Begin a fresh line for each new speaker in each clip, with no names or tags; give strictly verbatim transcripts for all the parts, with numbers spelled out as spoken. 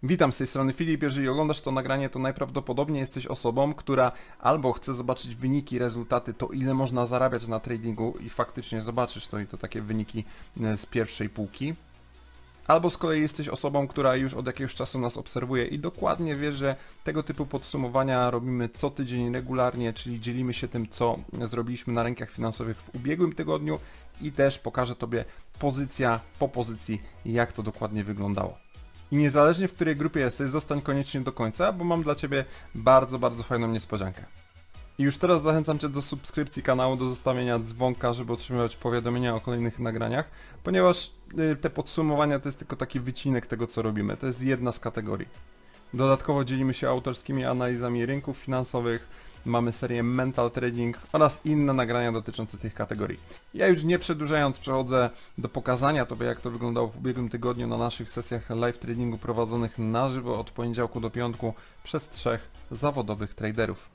Witam, z tej strony Filip. Jeżeli oglądasz to nagranie, to najprawdopodobniej jesteś osobą, która albo chce zobaczyć wyniki, rezultaty, to ile można zarabiać na tradingu i faktycznie zobaczysz to i to takie wyniki z pierwszej półki. Albo z kolei jesteś osobą, która już od jakiegoś czasu nas obserwuje i dokładnie wie, że tego typu podsumowania robimy co tydzień regularnie, czyli dzielimy się tym, co zrobiliśmy na rynkach finansowych w ubiegłym tygodniu i też pokażę Tobie pozycja po pozycji, jak to dokładnie wyglądało. I niezależnie w której grupie jesteś, zostań koniecznie do końca, bo mam dla Ciebie bardzo, bardzo fajną niespodziankę. I już teraz zachęcam Cię do subskrypcji kanału, do zostawienia dzwonka, żeby otrzymywać powiadomienia o kolejnych nagraniach, ponieważ te podsumowania to jest tylko taki wycinek tego, co robimy. To jest jedna z kategorii. Dodatkowo dzielimy się autorskimi analizami rynków finansowych, mamy serię Mental Trading oraz inne nagrania dotyczące tych kategorii. Ja już nie przedłużając przechodzę do pokazania Tobie, jak to wyglądało w ubiegłym tygodniu na naszych sesjach live tradingu prowadzonych na żywo od poniedziałku do piątku przez trzech zawodowych traderów.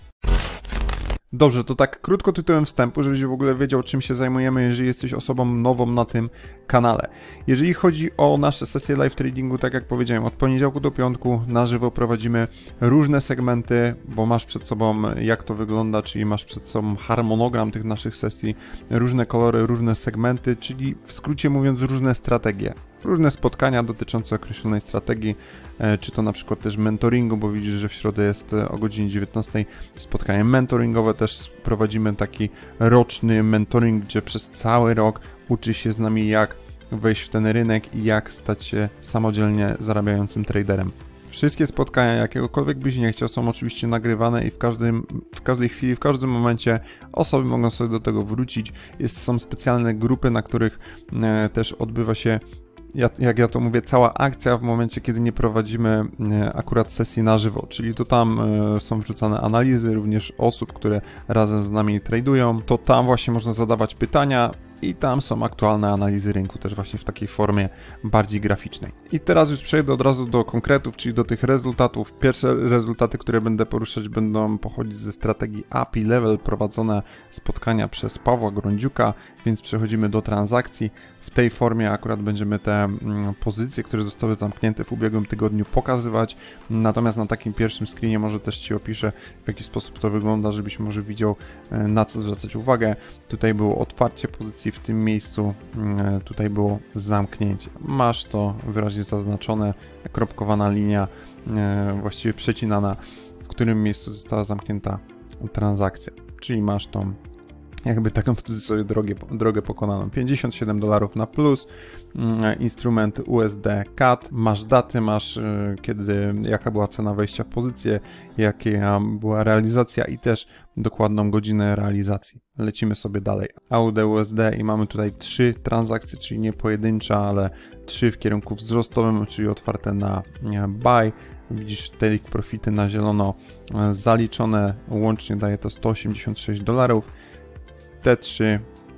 Dobrze, to tak krótko tytułem wstępu, żebyś w ogóle wiedział, czym się zajmujemy, jeżeli jesteś osobą nową na tym kanale. Jeżeli chodzi o nasze sesje live tradingu, tak jak powiedziałem, od poniedziałku do piątku na żywo prowadzimy różne segmenty, bo masz przed sobą, jak to wygląda, czyli masz przed sobą harmonogram tych naszych sesji, różne kolory, różne segmenty, czyli w skrócie mówiąc różne strategie. Różne spotkania dotyczące określonej strategii, czy to na przykład też mentoringu, bo widzisz, że w środę jest o godzinie dziewiętnastej spotkanie mentoringowe. Też prowadzimy taki roczny mentoring, gdzie przez cały rok uczy się z nami, jak wejść w ten rynek i jak stać się samodzielnie zarabiającym traderem. Wszystkie spotkania, jakiegokolwiek byś nie chciał, są oczywiście nagrywane i w, każdym, w każdej chwili, w każdym momencie osoby mogą sobie do tego wrócić. Jest, są specjalne grupy, na których e, też odbywa się, Ja, jak ja to mówię, cała akcja w momencie, kiedy nie prowadzimy akurat sesji na żywo, czyli to tam są wrzucane analizy również osób, które razem z nami tradują, to tam właśnie można zadawać pytania i tam są aktualne analizy rynku, też właśnie w takiej formie bardziej graficznej. I teraz już przejdę od razu do konkretów, czyli do tych rezultatów. Pierwsze rezultaty, które będę poruszać, będą pochodzić ze strategii A P I Level, prowadzone spotkania przez Pawła Grądziuka, więc przechodzimy do transakcji. W tej formie akurat będziemy te pozycje, które zostały zamknięte w ubiegłym tygodniu, pokazywać. Natomiast na takim pierwszym screenie może też Ci opiszę, w jaki sposób to wygląda, żebyś może widział, na co zwracać uwagę. Tutaj było otwarcie pozycji w tym miejscu, tutaj było zamknięcie. Masz to wyraźnie zaznaczone, kropkowana linia, właściwie przecinana, w którym miejscu została zamknięta transakcja. Czyli masz tą jakby taką w cudzysłowie drogę, drogę pokonaną. pięćdziesiąt siedem dolarów na plus, instrument U S D C A D, masz daty, masz kiedy, jaka była cena wejścia w pozycję, jaka była realizacja i też dokładną godzinę realizacji. Lecimy sobie dalej. A U D U S D i mamy tutaj trzy transakcje, czyli nie pojedyncza, ale trzy w kierunku wzrostowym, czyli otwarte na buy. Widzisz take profity na zielono zaliczone, łącznie daje to sto osiemdziesiąt sześć dolarów. Te trzy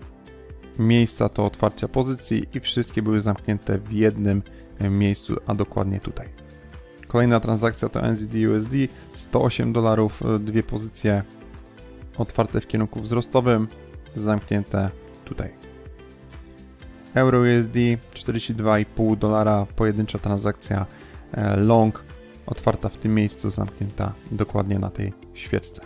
miejsca to otwarcia pozycji i wszystkie były zamknięte w jednym miejscu, a dokładnie tutaj. Kolejna transakcja to N Z D U S D, sto osiem dolarów, dwie pozycje otwarte w kierunku wzrostowym, zamknięte tutaj. Euro U S D, czterdzieści dwa i pół dolara, pojedyncza transakcja long, otwarta w tym miejscu, zamknięta dokładnie na tej świeczce.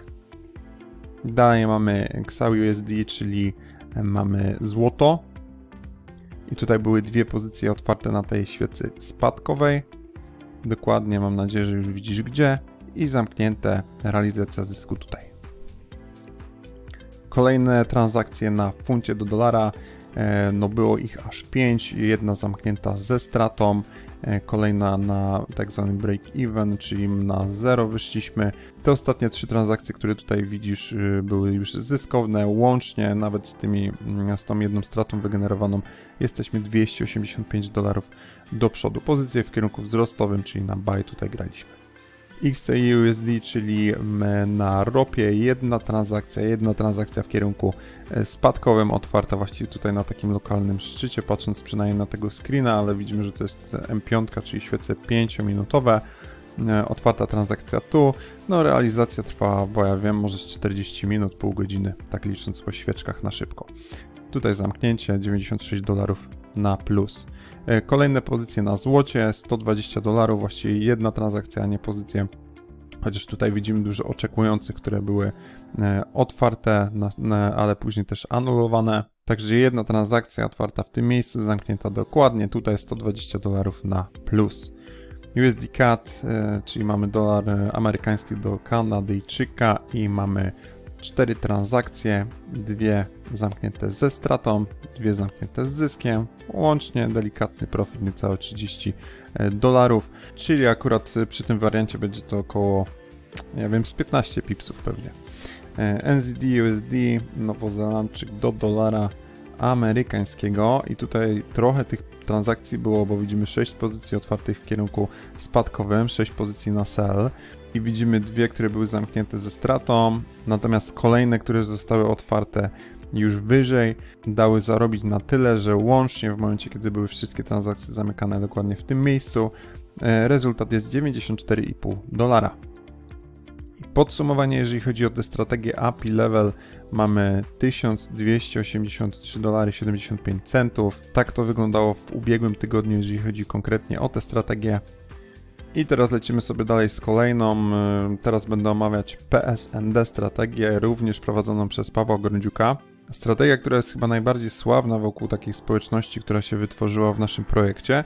Dalej mamy X A U S D, czyli mamy złoto i tutaj były dwie pozycje otwarte na tej świecy spadkowej, dokładnie, mam nadzieję, że już widzisz gdzie, i zamknięte, realizacja zysku tutaj. Kolejne transakcje na funcie do dolara, no było ich aż pięć, jedna zamknięta ze stratą, kolejna na tak zwany break-even, czyli na zero wyszliśmy. Te ostatnie trzy transakcje, które tutaj widzisz, były już zyskowne, łącznie nawet z tymi, z tą jedną stratą wygenerowaną jesteśmy dwieście osiemdziesiąt pięć dolarów do przodu. Pozycje w kierunku wzrostowym, czyli na buy tutaj graliśmy. X C I U S D, czyli na ropie jedna transakcja, jedna transakcja w kierunku spadkowym, otwarta właściwie tutaj na takim lokalnym szczycie, patrząc przynajmniej na tego screena, ale widzimy, że to jest M pięć, czyli świece pięciominutowe, otwarta transakcja tu, no realizacja trwa, bo ja wiem, może z czterdzieści minut, pół godziny, tak licząc po świeczkach na szybko. Tutaj zamknięcie, dziewięćdziesiąt sześć dolarów na plus. Kolejne pozycje na złocie, sto dwadzieścia dolarów, właściwie jedna transakcja, a nie pozycje. Chociaż tutaj widzimy dużo oczekujących, które były otwarte, ale później też anulowane. Także jedna transakcja otwarta w tym miejscu, zamknięta dokładnie, tutaj sto dwadzieścia dolarów na plus. U S D C A D, czyli mamy dolar amerykański do Kanadyjczyka i mamy cztery transakcje, dwie zamknięte ze stratą, dwie zamknięte z zyskiem, łącznie delikatny profit niecałe trzydzieści dolarów, czyli akurat przy tym wariancie będzie to około, nie wiem, z piętnaście pipsów pewnie. N Z D U S D, Nowozelandczyk do dolara amerykańskiego i tutaj trochę tych transakcji było, bo widzimy sześć pozycji otwartych w kierunku spadkowym, sześć pozycji na sell i widzimy dwie, które były zamknięte ze stratą, natomiast kolejne, które zostały otwarte już wyżej, dały zarobić na tyle, że łącznie w momencie, kiedy były wszystkie transakcje zamykane dokładnie w tym miejscu, rezultat jest dziewięćdziesiąt cztery i pół dolara. Podsumowanie, jeżeli chodzi o tę strategię U P I Level, mamy tysiąc dwieście osiemdziesiąt trzy dolary siedemdziesiąt pięć centów. Tak to wyglądało w ubiegłym tygodniu, jeżeli chodzi konkretnie o tę strategię. I teraz lecimy sobie dalej z kolejną. Teraz będę omawiać P S N D strategię, również prowadzoną przez Pawła Gorądziuka. Strategia, która jest chyba najbardziej sławna wokół takiej społeczności, która się wytworzyła w naszym projekcie.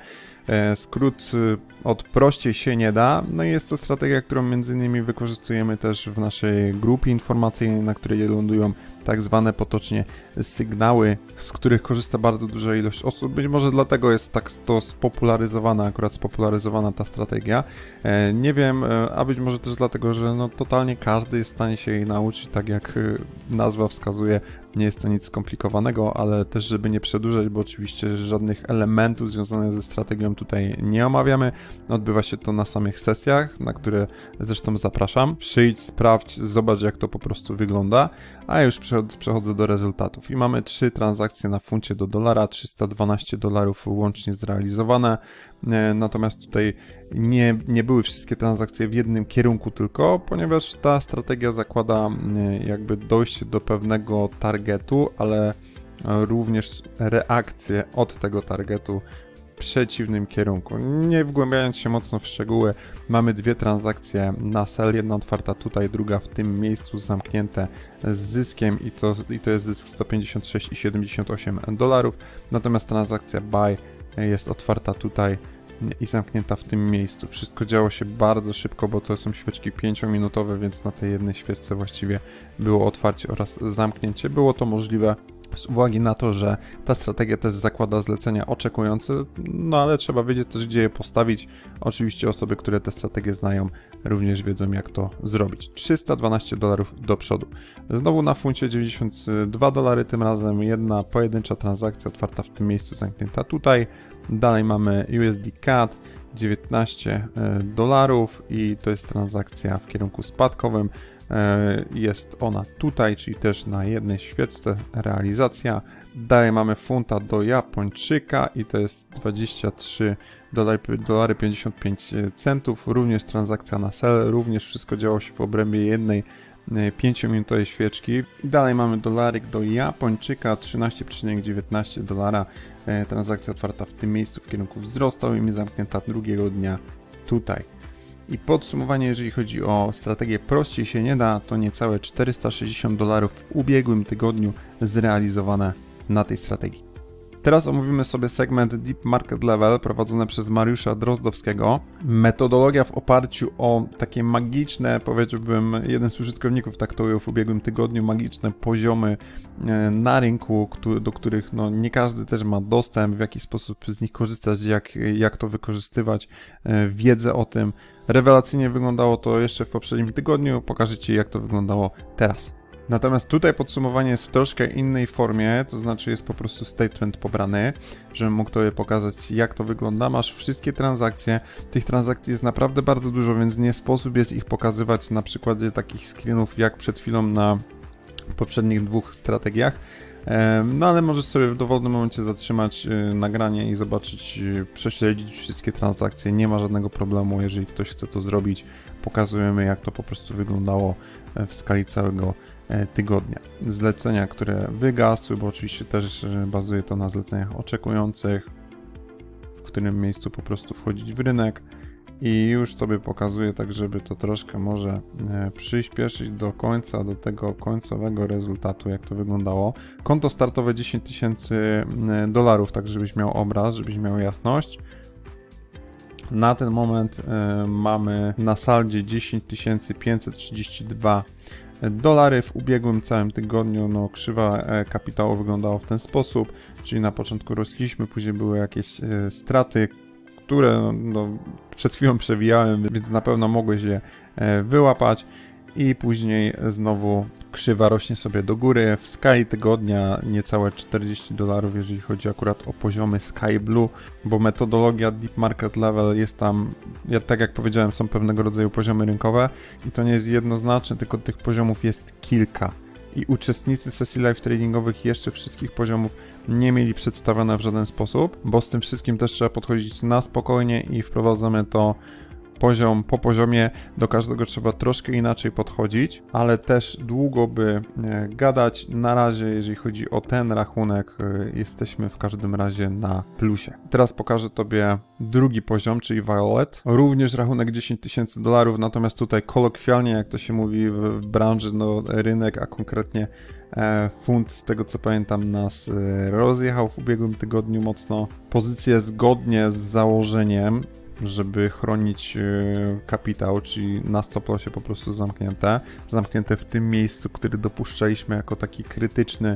Skrót od prościej się nie da. No i jest to strategia, którą między innymi wykorzystujemy też w naszej grupie informacyjnej, na której lądują tak zwane potocznie sygnały, z których korzysta bardzo duża ilość osób. Być może dlatego jest tak to spopularyzowana, akurat spopularyzowana ta strategia. Nie wiem, a być może też dlatego, że no totalnie każdy jest w stanie się jej nauczyć, tak jak nazwa wskazuje. Nie jest to nic skomplikowanego, ale też żeby nie przedłużać, bo oczywiście żadnych elementów związanych ze strategią tutaj nie omawiamy. Odbywa się to na samych sesjach, na które zresztą zapraszam. Przyjdź, sprawdź, zobacz jak to po prostu wygląda, a już przechodzę do rezultatów. I mamy trzy transakcje na funcie do dolara, trzysta dwanaście dolarów łącznie zrealizowane. Natomiast tutaj nie, nie były wszystkie transakcje w jednym kierunku tylko, ponieważ ta strategia zakłada jakby dojście do pewnego targetu, ale również reakcję od tego targetu w przeciwnym kierunku. Nie wgłębiając się mocno w szczegóły, mamy dwie transakcje na sell, jedna otwarta tutaj, druga w tym miejscu zamknięte z zyskiem i to, i to jest zysk sto pięćdziesiąt sześć i siedemdziesiąt osiem dolarów, natomiast transakcja buy jest otwarta tutaj i zamknięta w tym miejscu. Wszystko działo się bardzo szybko, bo to są świeczki pięciominutowe, więc na tej jednej świeczce właściwie było otwarcie oraz zamknięcie. Było to możliwe z uwagi na to, że ta strategia też zakłada zlecenia oczekujące, no ale trzeba wiedzieć też, gdzie je postawić. Oczywiście osoby, które te strategie znają, również wiedzą, jak to zrobić. trzysta dwanaście dolarów do przodu. Znowu na funcie dziewięćdziesiąt dwa dolary, tym razem jedna pojedyncza transakcja otwarta w tym miejscu, zamknięta tutaj. Dalej mamy U S D C A D, dziewiętnaście dolarów i to jest transakcja w kierunku spadkowym. Jest ona tutaj, czyli też na jednej świeczce realizacja. Dalej mamy funta do Japończyka i to jest dwadzieścia trzy dolary pięćdziesiąt pięć centów. Również transakcja na sell, również wszystko działo się w obrębie jednej pięciominutowej świeczki. I dalej mamy dolaryk do Japończyka, trzynaście przecinek dziewiętnaście dolara. Transakcja otwarta w tym miejscu w kierunku wzrostowym i zamknięta drugiego dnia tutaj. I podsumowanie, jeżeli chodzi o strategię prościej się nie da, to niecałe czterysta sześćdziesiąt dolarów w ubiegłym tygodniu zrealizowane na tej strategii. Teraz omówimy sobie segment Deep Market Level prowadzony przez Mariusza Drozdowskiego. Metodologia w oparciu o takie magiczne, powiedziałbym, jeden z użytkowników tak to ujął w ubiegłym tygodniu, magiczne poziomy na rynku, do których no, nie każdy też ma dostęp, w jaki sposób z nich korzystać, jak, jak to wykorzystywać, wiedzę o tym. Rewelacyjnie wyglądało to jeszcze w poprzednim tygodniu, pokażę Ci, jak to wyglądało teraz. Natomiast tutaj podsumowanie jest w troszkę innej formie, to znaczy jest po prostu statement pobrany, żebym mógł Tobie pokazać, jak to wygląda. Masz wszystkie transakcje, tych transakcji jest naprawdę bardzo dużo, więc nie sposób jest ich pokazywać na przykładzie takich screenów jak przed chwilą na poprzednich dwóch strategiach. No ale możesz sobie w dowolnym momencie zatrzymać nagranie i zobaczyć, prześledzić wszystkie transakcje, nie ma żadnego problemu, jeżeli ktoś chce to zrobić, pokazujemy, jak to po prostu wyglądało w skali całego tygodnia. Zlecenia, które wygasły, bo oczywiście też bazuje to na zleceniach oczekujących, w którym miejscu po prostu wchodzić w rynek. I już Tobie pokazuję, tak żeby to troszkę może przyspieszyć do końca, do tego końcowego rezultatu, jak to wyglądało. Konto startowe dziesięć tysięcy dolarów, tak żebyś miał obraz, żebyś miał jasność. Na ten moment y, mamy na saldzie dziesięć tysięcy pięćset trzydzieści dwa dolary. W ubiegłym całym tygodniu no, krzywa e, kapitału wyglądała w ten sposób, czyli na początku rośliśmy, później były jakieś e, straty, które no, no, przed chwilą przewijałem, więc na pewno mogłeś je e, wyłapać i później znowu krzywa rośnie sobie do góry. W skali tygodnia niecałe czterdzieści dolarów, jeżeli chodzi akurat o poziomy Sky Blue, bo metodologia Deep Market Level jest tam, ja, tak jak powiedziałem, są pewnego rodzaju poziomy rynkowe i to nie jest jednoznaczne, tylko tych poziomów jest kilka. I uczestnicy sesji live tradingowych jeszcze wszystkich poziomów nie mieli przedstawione w żaden sposób, bo z tym wszystkim też trzeba podchodzić na spokojnie i wprowadzamy to poziom po poziomie, do każdego trzeba troszkę inaczej podchodzić, ale też długo by gadać. Na razie, jeżeli chodzi o ten rachunek, jesteśmy w każdym razie na plusie. Teraz pokażę Tobie drugi poziom, czyli Violet. Również rachunek dziesięć tysięcy dolarów, natomiast tutaj kolokwialnie, jak to się mówi w branży, no rynek, a konkretnie e, funt, z tego co pamiętam, nas e, rozjechał w ubiegłym tygodniu mocno. Pozycje zgodnie z założeniem, żeby chronić kapitał, czyli na stop lossie po prostu zamknięte, zamknięte w tym miejscu, który dopuszczaliśmy jako taki krytyczny,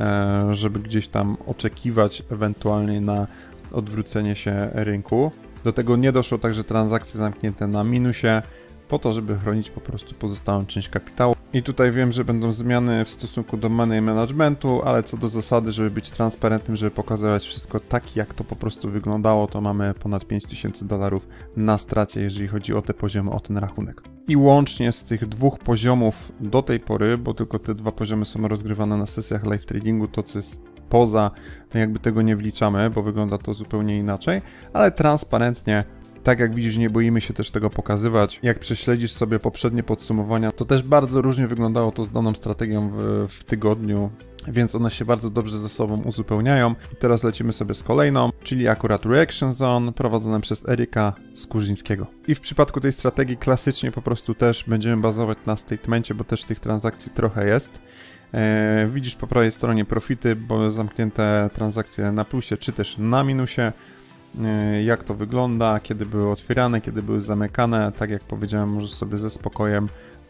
żeby gdzieś tam oczekiwać ewentualnie na odwrócenie się rynku. Do tego nie doszło także transakcje zamknięte na minusie, po to, żeby chronić po prostu pozostałą część kapitału. I tutaj wiem, że będą zmiany w stosunku do money managementu, ale co do zasady, żeby być transparentnym, żeby pokazywać wszystko tak, jak to po prostu wyglądało, to mamy ponad pięć tysięcy dolarów na stracie, jeżeli chodzi o te poziomy, o ten rachunek. I łącznie z tych dwóch poziomów do tej pory, bo tylko te dwa poziomy są rozgrywane na sesjach live tradingu, to co jest poza, to jakby tego nie wliczamy, bo wygląda to zupełnie inaczej, ale transparentnie. Tak jak widzisz, nie boimy się też tego pokazywać. Jak prześledzisz sobie poprzednie podsumowania, to też bardzo różnie wyglądało to z daną strategią w, w tygodniu, więc one się bardzo dobrze ze sobą uzupełniają. I teraz lecimy sobie z kolejną, czyli akurat Reaction Zone, prowadzone przez Eryka Skurzyńskiego. I w przypadku tej strategii klasycznie po prostu też będziemy bazować na statemencie, bo też tych transakcji trochę jest. E, widzisz po prawej stronie profity, bo zamknięte transakcje na plusie, czy też na minusie. Jak to wygląda, kiedy były otwierane, kiedy były zamykane. Tak jak powiedziałem, możesz sobie ze spokojem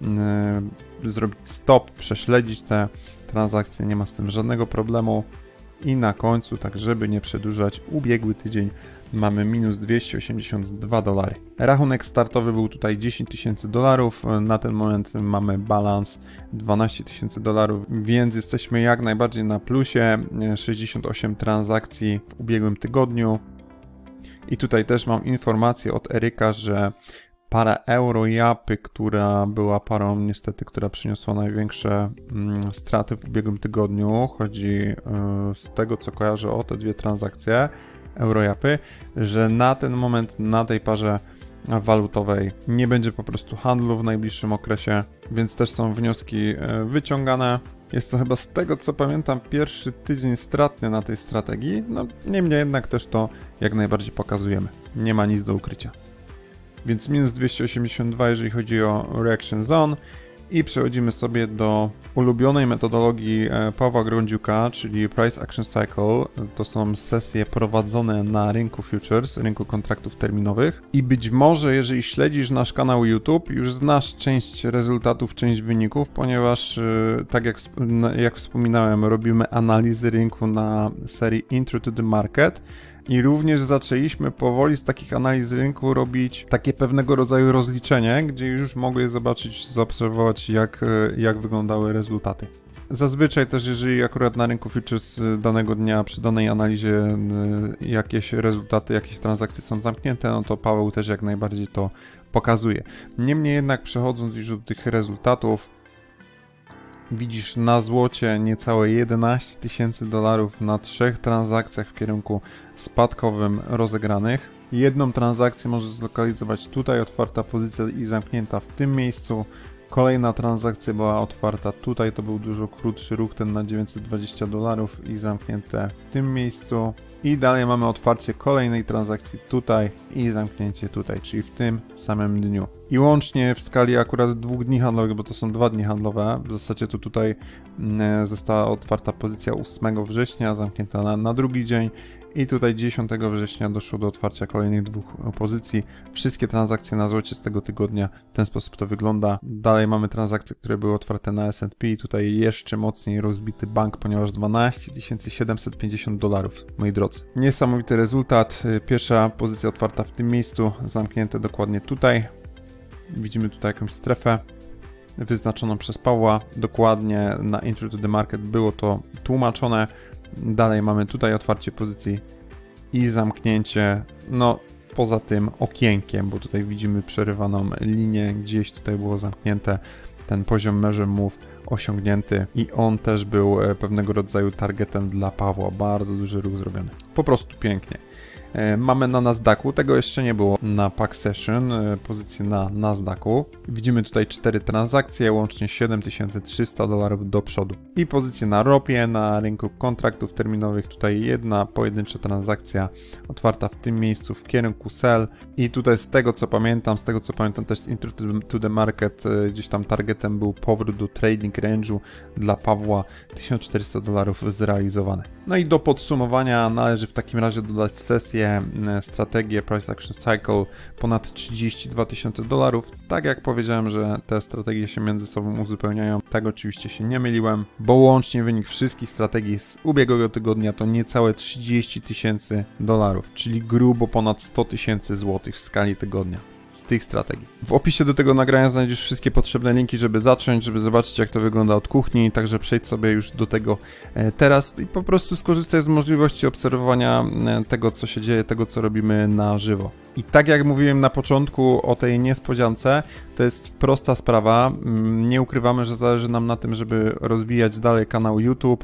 yy, zrobić stop, prześledzić te transakcje, nie ma z tym żadnego problemu. I na końcu, tak żeby nie przedłużać, ubiegły tydzień mamy minus dwieście osiemdziesiąt dwa dolary. Rachunek startowy był tutaj dziesięć tysięcy dolarów, na ten moment mamy balans dwanaście tysięcy dolarów, więc jesteśmy jak najbardziej na plusie. sześćdziesiąt osiem transakcji w ubiegłym tygodniu. I tutaj też mam informację od Eryka, że para Eurojapy, która była parą niestety, która przyniosła największe mm, straty w ubiegłym tygodniu, chodzi yy, z tego co kojarzę o te dwie transakcje Eurojapy, że na ten moment na tej parze walutowej nie będzie po prostu handlu w najbliższym okresie, więc też są wnioski yy, wyciągane. Jest to chyba z tego co pamiętam pierwszy tydzień stratny na tej strategii, no niemniej jednak też to jak najbardziej pokazujemy. Nie ma nic do ukrycia. Więc minus dwieście osiemdziesiąt dwa, jeżeli chodzi o Reaction Zone. I przechodzimy sobie do ulubionej metodologii Pawła Grądziuka, czyli Price Action Cycle. To są sesje prowadzone na rynku futures, rynku kontraktów terminowych. I być może, jeżeli śledzisz nasz kanał YouTube, już znasz część rezultatów, część wyników, ponieważ tak jak, jak wspominałem, robimy analizy rynku na serii Intro to the Market. I również zaczęliśmy powoli z takich analiz rynku robić takie pewnego rodzaju rozliczenie, gdzie już mogę zobaczyć, zaobserwować jak, jak wyglądały rezultaty. Zazwyczaj też, jeżeli akurat na rynku futures danego dnia przy danej analizie jakieś rezultaty, jakieś transakcje są zamknięte, no to Paweł też jak najbardziej to pokazuje. Niemniej jednak przechodząc już do tych rezultatów, widzisz na złocie niecałe jedenaście tysięcy dolarów na trzech transakcjach w kierunku spadkowym rozegranych. Jedną transakcję możesz zlokalizować tutaj, otwarta pozycja i zamknięta w tym miejscu. Kolejna transakcja była otwarta tutaj, to był dużo krótszy ruch, ten na dziewięćset dwadzieścia dolarów i zamknięte w tym miejscu. I dalej mamy otwarcie kolejnej transakcji tutaj i zamknięcie tutaj, czyli w tym samym dniu. I łącznie w skali akurat dwóch dni handlowych, bo to są dwa dni handlowe, w zasadzie to tutaj została otwarta pozycja ósmego września, zamknięta na, na drugi dzień. I tutaj dziesiątego września doszło do otwarcia kolejnych dwóch pozycji. Wszystkie transakcje na złocie z tego tygodnia, w ten sposób to wygląda. Dalej mamy transakcje, które były otwarte na S and P i tutaj jeszcze mocniej rozbity bank, ponieważ dwanaście tysięcy siedemset pięćdziesiąt dolarów, moi drodzy. Niesamowity rezultat. Pierwsza pozycja otwarta w tym miejscu, zamknięte dokładnie tutaj. Widzimy tutaj jakąś strefę wyznaczoną przez Pawła. Dokładnie na Intro to the Market było to tłumaczone. Dalej mamy tutaj otwarcie pozycji i zamknięcie, no poza tym okienkiem, bo tutaj widzimy przerywaną linię, gdzieś tutaj było zamknięte, ten poziom measure move osiągnięty i on też był pewnego rodzaju targetem dla Pawła, bardzo duży ruch zrobiony, po prostu pięknie. Mamy na Nasdaqu, tego jeszcze nie było na Pack Session, pozycję na Nasdaqu. Widzimy tutaj cztery transakcje, łącznie siedem tysięcy trzysta dolarów do przodu. I pozycję na ropie, na rynku kontraktów terminowych, tutaj jedna pojedyncza transakcja otwarta w tym miejscu w kierunku sell. I tutaj z tego co pamiętam, z tego co pamiętam też z Intro to the Market, gdzieś tam targetem był powrót do trading range'u dla Pawła, tysiąc czterysta dolarów zrealizowane. No i do podsumowania należy w takim razie dodać sesję strategię Price Action Cycle ponad trzydzieści dwa tysiące dolarów. Tak jak powiedziałem, że te strategie się między sobą uzupełniają, tak oczywiście się nie myliłem, bo łącznie wynik wszystkich strategii z ubiegłego tygodnia to niecałe trzydzieści tysięcy dolarów, czyli grubo ponad sto tysięcy złotych w skali tygodnia z tych strategii. W opisie do tego nagrania znajdziesz wszystkie potrzebne linki, żeby zacząć, żeby zobaczyć jak to wygląda od kuchni, także przejdź sobie już do tego teraz i po prostu skorzystaj z możliwości obserwowania tego, co się dzieje, tego, co robimy na żywo. I tak jak mówiłem na początku o tej niespodziance, to jest prosta sprawa. Nie ukrywamy, że zależy nam na tym, żeby rozwijać dalej kanał YouTube.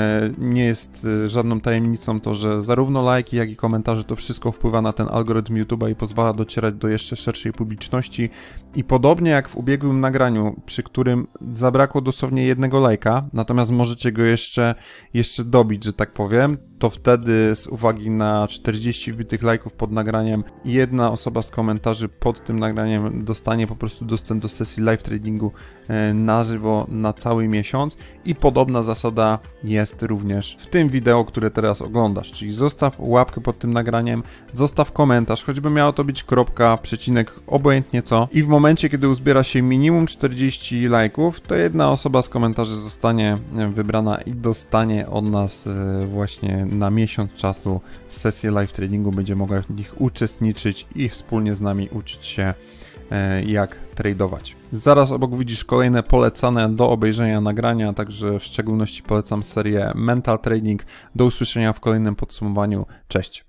Nie jest żadną tajemnicą to, że zarówno lajki, jak i komentarze to wszystko wpływa na ten algorytm YouTube'a i pozwala docierać do jeszcze szerszej publiczności. I podobnie jak w ubiegłym nagraniu, przy którym zabrakło dosłownie jednego lajka, natomiast możecie go jeszcze, jeszcze dobić, że tak powiem, to wtedy z uwagi na czterdzieści wbitych lajków pod nagraniem jedna osoba z komentarzy pod tym nagraniem dostanie po prostu dostęp do sesji live tradingu na żywo na cały miesiąc i podobna zasada jest również w tym wideo, które teraz oglądasz, czyli zostaw łapkę pod tym nagraniem, zostaw komentarz, choćby miało to być kropka, przecinek, obojętnie co i w momencie, kiedy uzbiera się minimum czterdzieści lajków, to jedna osoba z komentarzy zostanie wybrana i dostanie od nas właśnie na miesiąc czasu sesję live tradingu, będzie mogła w nich uczestniczyć i wspólnie z nami uczyć się jak tradować. Zaraz obok widzisz kolejne polecane do obejrzenia nagrania, także w szczególności polecam serię Mental Trading. Do usłyszenia w kolejnym podsumowaniu. Cześć!